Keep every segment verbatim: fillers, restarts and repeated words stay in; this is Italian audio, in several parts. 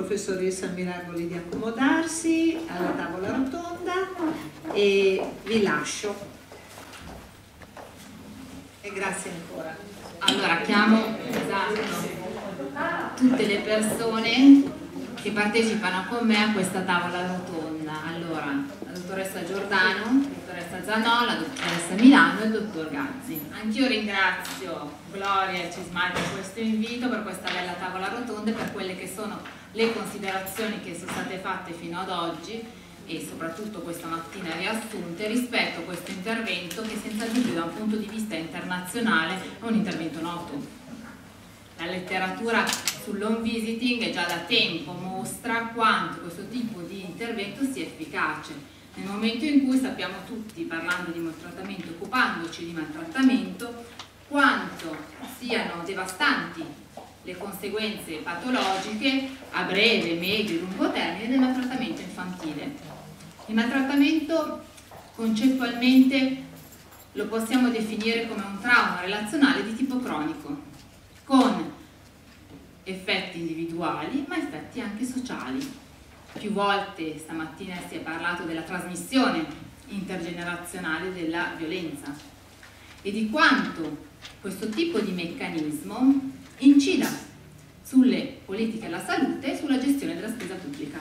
professoressa Miragoli di accomodarsi alla tavola rotonda e vi lascio. E grazie ancora. Allora chiamo esatto, tutte le persone che partecipano con me a questa tavola rotonda. Allora, la dottoressa Giordano, la dottoressa Zanò, la dottoressa Milano e il dottor Gazzi. Anch'io ringrazio Gloria e Cismai per questo invito, per questa bella tavola rotonda e per quelle che sono le considerazioni che sono state fatte fino ad oggi e soprattutto questa mattina riassunte rispetto a questo intervento che senza dubbio da un punto di vista internazionale è un intervento noto. La letteratura sull'home visiting già da tempo mostra quanto questo tipo di intervento sia efficace. Nel momento in cui sappiamo tutti, parlando di maltrattamento, occupandoci di maltrattamento, quanto siano devastanti le conseguenze patologiche a breve, medio e lungo termine del maltrattamento infantile. Il maltrattamento concettualmente lo possiamo definire come un trauma relazionale di tipo cronico, con effetti individuali ma effetti anche sociali. Più volte stamattina si è parlato della trasmissione intergenerazionale della violenza e di quanto questo tipo di meccanismo incida sulle politiche della salute e sulla gestione della spesa pubblica.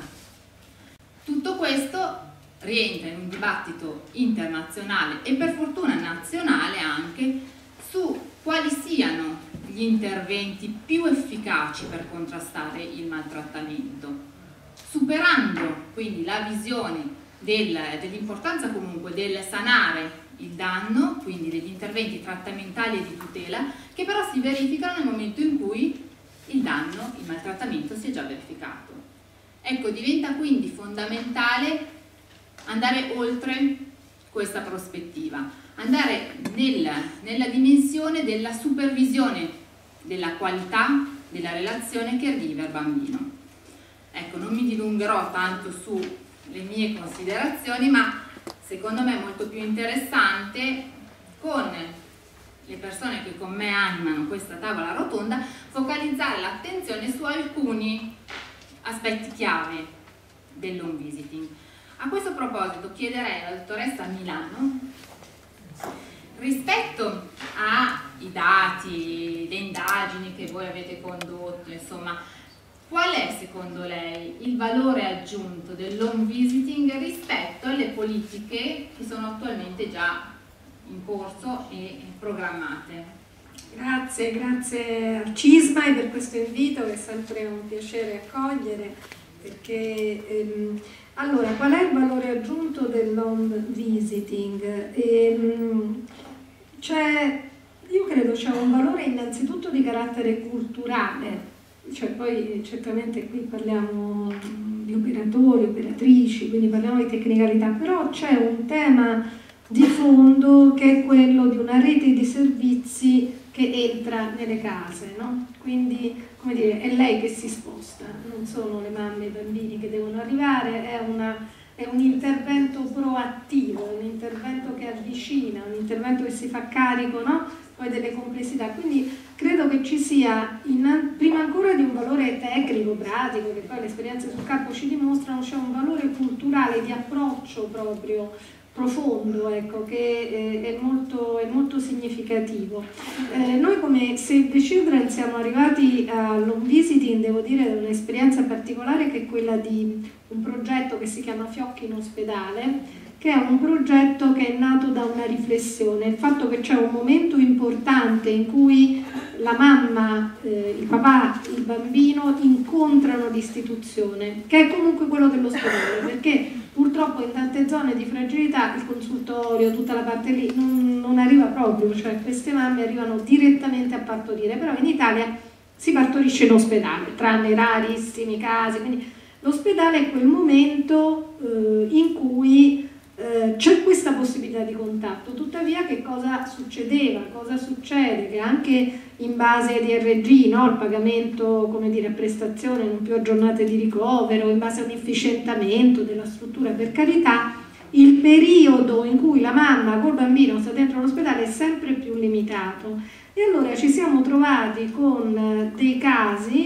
Tutto questo rientra in un dibattito internazionale e per fortuna nazionale anche su quali siano gli interventi più efficaci per contrastare il maltrattamento, superando quindi la visione del, dell'importanza comunque del sanare il danno, quindi degli interventi trattamentali e di tutela, che però si verificano nel momento in cui il danno, il maltrattamento si è già verificato. Ecco, diventa quindi fondamentale andare oltre questa prospettiva, andare nel, nella dimensione della supervisione della qualità della relazione caregiver-bambino. Ecco, non mi dilungherò tanto sulle mie considerazioni, ma secondo me è molto più interessante con le persone che con me animano questa tavola rotonda focalizzare l'attenzione su alcuni aspetti chiave dell'home visiting. A questo proposito chiederei alla dottoressa Milano, rispetto ai dati, le indagini che voi avete condotto, insomma, qual è secondo lei il valore aggiunto dell'home visiting rispetto alle politiche che sono attualmente già in corso e programmate? Grazie, grazie al Cismai per questo invito che è sempre un piacere accogliere, perché ehm, allora, qual è il valore aggiunto dell'home visiting? Ehm, cioè, io credo c'è un valore innanzitutto di carattere culturale, cioè poi certamente qui parliamo di operatori, operatrici, quindi parliamo di tecnicalità, però c'è un tema di fondo che è quello di una rete di servizi che entra nelle case, no? Quindi, come dire, è lei che si sposta, non sono le mamme e i bambini che devono arrivare, è, una, è un intervento proattivo, un intervento che avvicina, un intervento che si fa carico, no? Poi delle complessità. Quindi credo che ci sia, in, prima ancora di un valore tecnico, pratico, che poi le esperienze sul campo ci dimostrano, c'è un valore culturale di approccio proprio profondo, ecco, che eh, è, molto, è molto significativo. Eh, noi come Save the Children siamo arrivati all'home visiting, devo dire, da un'esperienza particolare che è quella di un progetto che si chiama Fiocchi in ospedale, che è un progetto che è nato da una riflessione, il fatto che c'è un momento importante in cui la mamma, eh, il papà, il bambino incontrano l'istituzione, che è comunque quello dell'ospedale, perché purtroppo in tante zone di fragilità il consultorio, tutta la parte lì non, non arriva proprio, cioè queste mamme arrivano direttamente a partorire, però in Italia si partorisce in ospedale, tranne rarissimi casi, quindi l'ospedale è quel momento eh, in cui eh, c'è questa possibilità di contatto. Tuttavia che cosa succedeva? Cosa succede? Che anche in base ai D R G, no? Il pagamento, come dire, a prestazione, non più a giornate di ricovero, in base a un efficientamento della struttura, per carità, il periodo in cui la mamma col bambino sta dentro l'ospedale è sempre più limitato. E allora ci siamo trovati con dei casi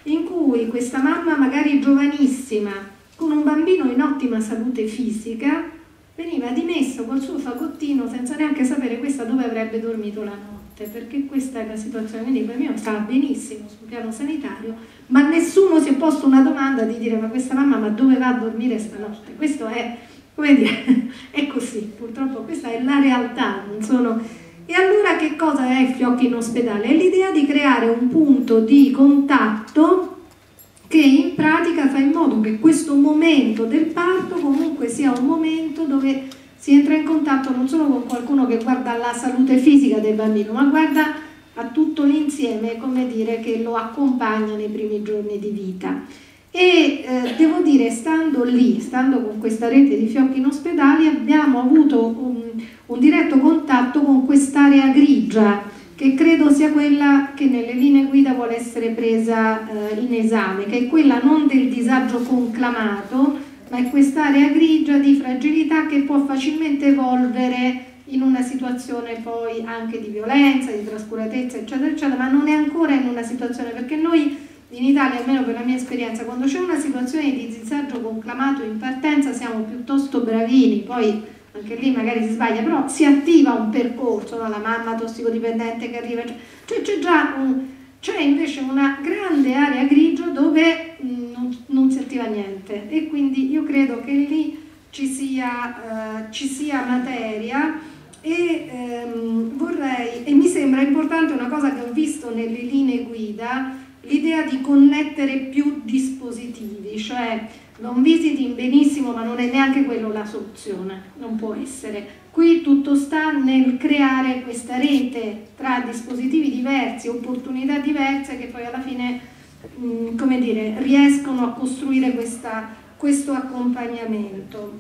in cui questa mamma magari giovanissima, con un bambino in ottima salute fisica, veniva dimesso col suo fagottino senza neanche sapere questa dove avrebbe dormito la notte, perché questa è la situazione. Quindi il bambino stava benissimo sul piano sanitario, ma nessuno si è posto una domanda di dire: ma questa mamma ma dove va a dormire stanotte? Questo è, come dire, è così, purtroppo questa è la realtà, non sono... E allora che cosa è Fiocchi in ospedale? È l'idea di creare un punto di contatto che in pratica fa in modo che questo momento del parto comunque sia un momento dove si entra in contatto non solo con qualcuno che guarda la salute fisica del bambino, ma guarda a tutto l'insieme, come dire, che lo accompagna nei primi giorni di vita. E eh, devo dire, stando lì, stando con questa rete di Fiocchi in ospedale, abbiamo avuto un, un diretto contatto con quest'area grigia, che credo sia quella che nelle linee guida vuole essere presa eh, in esame, che è quella non del disagio conclamato, ma è quest'area grigia di fragilità che può facilmente evolvere in una situazione poi anche di violenza, di trascuratezza, eccetera, eccetera, ma non è ancora in una situazione, perché noi in Italia, almeno per la mia esperienza, quando c'è una situazione di disagio conclamato in partenza siamo piuttosto bravini, poi anche lì magari si sbaglia, però si attiva un percorso, no? La mamma tossicodipendente che arriva, cioè c'è già un, c'è invece una grande area grigia dove mh, non, non si attiva niente, e quindi io credo che lì ci sia, uh, ci sia materia. E ehm, vorrei, e mi sembra importante una cosa che ho visto nelle linee guida, l'idea di connettere più dispositivi, cioè l'home visiting benissimo, ma non è neanche quello la soluzione, non può essere. Qui tutto sta nel creare questa rete tra dispositivi diversi, opportunità diverse, che poi alla fine, mh, come dire, riescono a costruire questa, questo accompagnamento.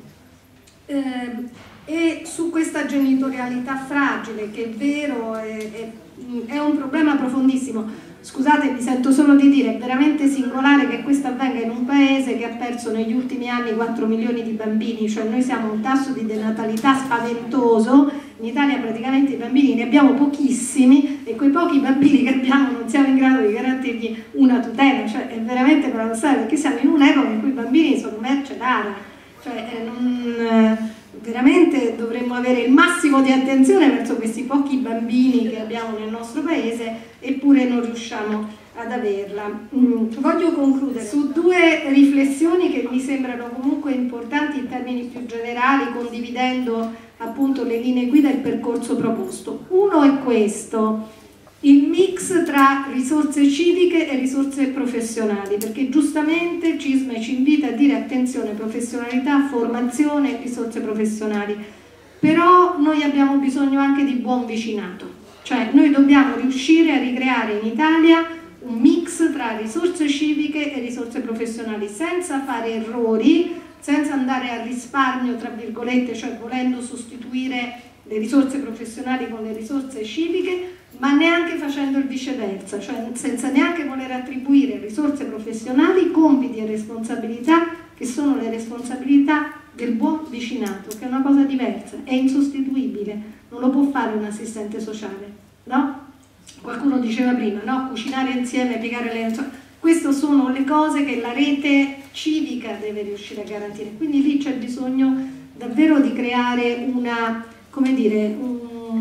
Eh, e su questa genitorialità fragile, che è vero, è, è, è un problema profondissimo. Scusate, mi sento solo di dire, è veramente singolare che questo avvenga in un paese che ha perso negli ultimi anni quattro milioni di bambini, cioè noi siamo a un tasso di denatalità spaventoso, in Italia praticamente i bambini ne abbiamo pochissimi, e quei pochi bambini che abbiamo non siamo in grado di garantirgli una tutela, cioè è veramente paradossale, perché siamo in un'epoca in cui i bambini sono merce rara, cioè eh, non... Eh, veramente dovremmo avere il massimo di attenzione verso questi pochi bambini che abbiamo nel nostro paese, eppure non riusciamo ad averla. Mm. Voglio concludere su due riflessioni che mi sembrano comunque importanti in termini più generali, condividendo appunto le linee guida e il percorso proposto. Uno è questo: il mix tra risorse civiche e risorse professionali, perché giustamente CISME ci invita a dire attenzione, professionalità, formazione, risorse professionali, però noi abbiamo bisogno anche di buon vicinato, cioè noi dobbiamo riuscire a ricreare in Italia un mix tra risorse civiche e risorse professionali, senza fare errori, senza andare al risparmio, tra virgolette, cioè volendo sostituire le risorse professionali con le risorse civiche, ma neanche facendo il viceversa, cioè senza neanche voler attribuire risorse professionali compiti e responsabilità che sono le responsabilità del buon vicinato, che è una cosa diversa, è insostituibile, non lo può fare un assistente sociale, no? Qualcuno diceva prima, no? Cucinare insieme, piegare le lenzuola, queste sono le cose che la rete civica deve riuscire a garantire, quindi lì c'è bisogno davvero di creare una, come dire, un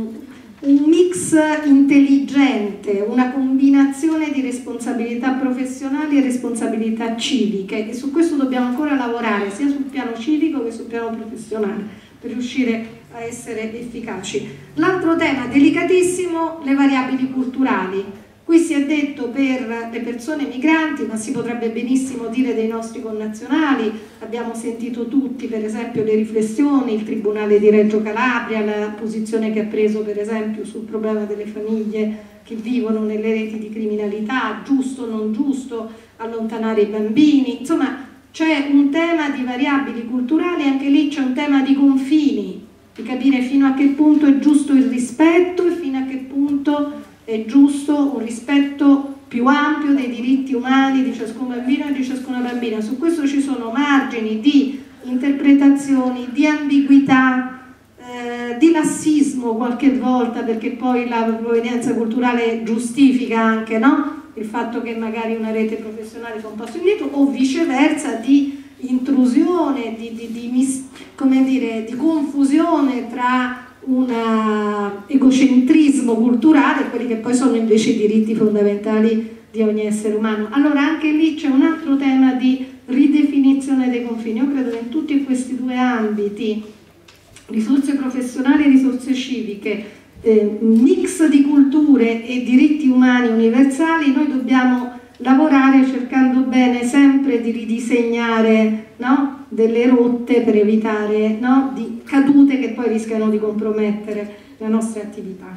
un mix intelligente, una combinazione di responsabilità professionali e responsabilità civiche, e su questo dobbiamo ancora lavorare sia sul piano civico che sul piano professionale per riuscire a essere efficaci. L'altro tema delicatissimo, le variabili culturali. Qui si è detto per le persone migranti, ma si potrebbe benissimo dire dei nostri connazionali. Abbiamo sentito tutti per esempio le riflessioni, il Tribunale di Reggio Calabria, la posizione che ha preso per esempio sul problema delle famiglie che vivono nelle reti di criminalità, giusto o non giusto, allontanare i bambini, insomma c'è un tema di variabili culturali, anche lì c'è un tema di confini, di capire fino a che punto è giusto il rispetto e fino a che punto è giusto un rispetto più ampio dei diritti umani di ciascun bambino e di ciascuna bambina. Su questo ci sono margini di interpretazioni, di ambiguità, eh, di lassismo qualche volta, perché poi la provenienza culturale giustifica anche, no? il fatto che magari una rete professionale fa un passo indietro o viceversa di intrusione, di, di, di, mis, come dire, di confusione tra un egocentrismo culturale e quelli che poi sono invece i diritti fondamentali di ogni essere umano. Allora anche lì c'è un altro tema di ridefinizione dei confini. Io credo che in tutti questi due ambiti, risorse professionali e risorse civiche, eh, mix di culture e diritti umani universali, noi dobbiamo lavorare cercando bene sempre di ridisegnare, no, delle rotte per evitare, no, di cadute che poi rischiano di compromettere le nostre attività.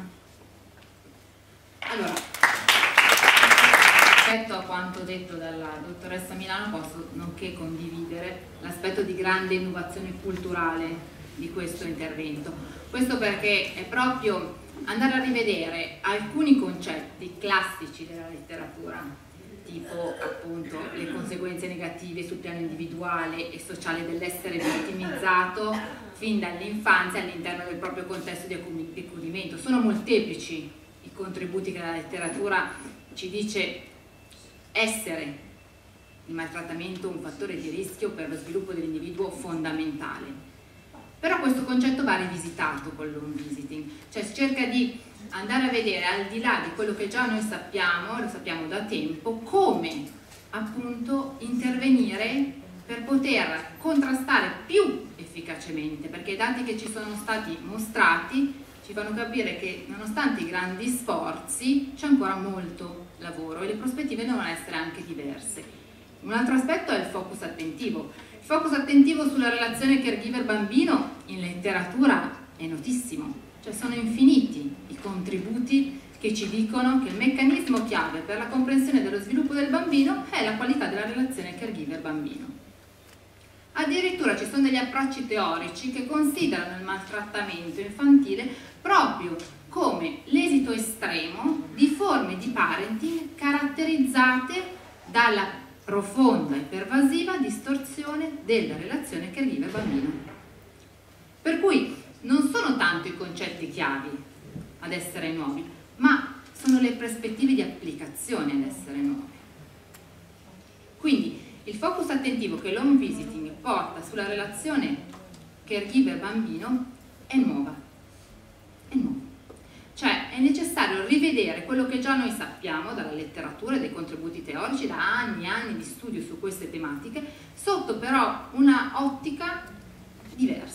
Allora, rispetto a quanto detto dalla dottoressa Milano, posso nonché condividere l'aspetto di grande innovazione culturale di questo intervento. Questo perché è proprio andare a rivedere alcuni concetti classici della letteratura, tipo appunto le conseguenze negative sul piano individuale e sociale dell'essere vittimizzato fin dall'infanzia all'interno del proprio contesto di accudimento. Sono molteplici i contributi che la letteratura ci dice essere il maltrattamento un fattore di rischio per lo sviluppo dell'individuo fondamentale. Però questo concetto va rivisitato con l'home visiting, cioè si cerca di andare a vedere, al di là di quello che già noi sappiamo, lo sappiamo da tempo, come appunto intervenire per poter contrastare più efficacemente, perché i dati che ci sono stati mostrati ci fanno capire che nonostante i grandi sforzi c'è ancora molto lavoro e le prospettive devono essere anche diverse. Un altro aspetto è il focus attentivo. Il focus attentivo sulla relazione caregiver-bambino in letteratura è notissimo, cioè sono infiniti i contributi che ci dicono che il meccanismo chiave per la comprensione dello sviluppo del bambino è la qualità della relazione caregiver-bambino. Addirittura ci sono degli approcci teorici che considerano il maltrattamento infantile proprio come l'esito estremo di forme di parenting caratterizzate dalla profonda e pervasiva distorsione della relazione caregiver-bambino. Per cui non sono tanto i concetti chiavi ad essere nuovi, ma sono le prospettive di applicazione ad essere nuove. Quindi il focus attentivo che l'home visiting porta sulla relazione caregiver-bambino è nuova, è nuova. Cioè è necessario rivedere quello che già noi sappiamo dalla letteratura e dai contributi teorici, da anni e anni di studio su queste tematiche, sotto però una ottica diversa.